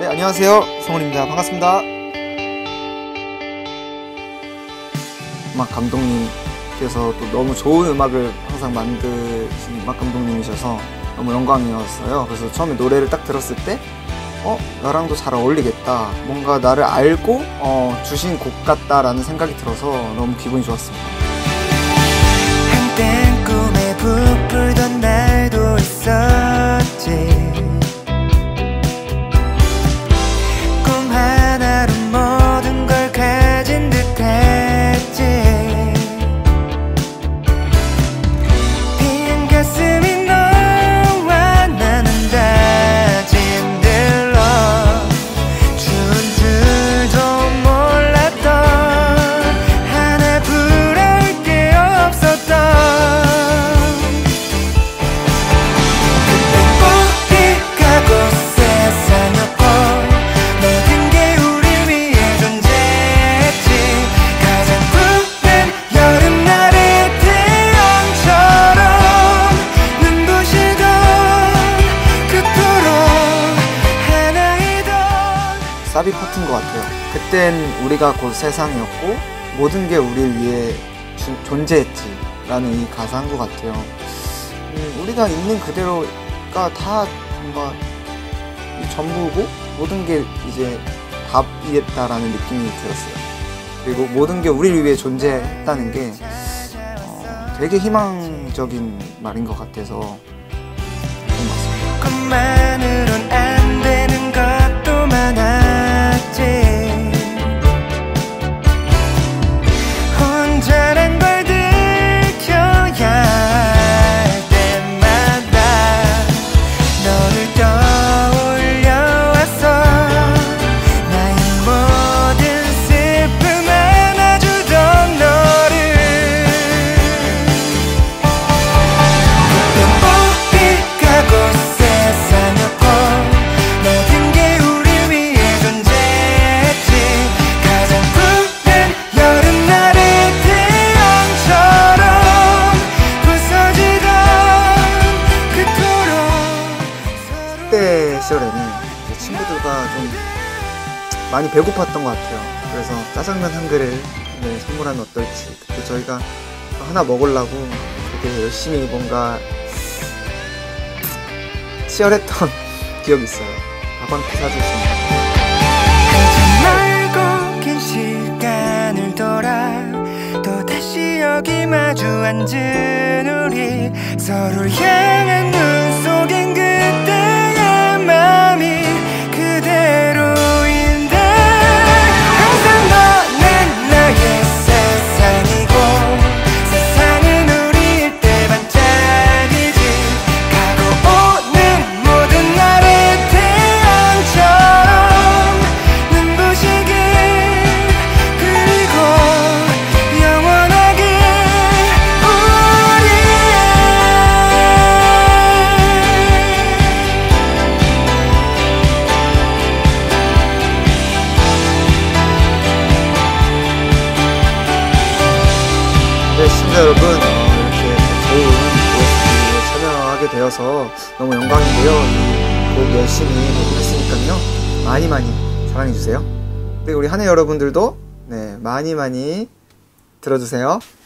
네, 안녕하세요. 성훈입니다. 반갑습니다. 음악 감독님께서 또 너무 좋은 음악을 항상 만드신 음악 감독님이셔서 너무 영광이었어요. 그래서 처음에 노래를 딱 들었을 때 나랑도 잘 어울리겠다, 뭔가 나를 알고 주신 곡 같다라는 생각이 들어서 너무 기분이 좋았습니다. 한땐 꿈에 부풀던 날도 있었지. 꿈 하나로 모든 걸 가진 듯했지. 빈 가슴이 너와 나는 다짐 들러 추운 줄도 몰랐던, 하나 부러울 게 없었던. 그때 꽃이 가고 세상이었고 모든 게 우리 위해 존재했지. 가장 푸른 여름날의 태양처럼 눈부시던 그토록 하나이던. 사비 파트인 것 같아요. 그땐 우리가 곧 세상이었고 모든 게 우리를 위해 존재했지 라는 이 가사인 것 같아요. 우리가 있는 그대로가 다 뭔가 전부고 모든 게 이제 답이겠다라는 느낌이 들었어요. 그리고 모든 게 우리를 위해 존재했다는 게 되게 희망적인 말인 것 같아서 좋은 것 같습니다. 것만으론 안 되는 것도 많았지. 혼자란 걸 들켜야 할 때마다 너를 떠올려왔어. 나의 모든 슬픔 안아주던 너를. 그때 꽃이 가고 세상이었고 모든 게 우리 위해 존재했지. 가장 푸른 여름날의 태양처럼 부서지던 그토록 서로. 그때 시절에는 이제 친구들과 좀 많이 배고팠던 것 같아요. 그래서 짜장면 한 그릇 선물하면 어떨지, 그때 저희가 하나 먹으려고 되게 열심히 뭔가 치열했던 기억이 있어요. 밥 한 끼 사주신. 하지 말고 긴 시간을 돌아 또 다시 여기 마주 앉은 우리. 서로 향한 눈 속엔 그때의 마음이 그대로인데 항상 너는 나의 세상이고 세상은 우리일 때 반짝이지. 가고 오는 모든 날의 태양처럼 눈부시게 그리고 영원하게 우리의. 네, 시청자 여러분, 이렇게 좋은 OST에 참여하게 되어서 너무 영광인데요. 이 곡 열심히 녹음했으니까요, 많이 사랑해주세요. 그리고 우리 한해 여러분들도 많이 들어주세요.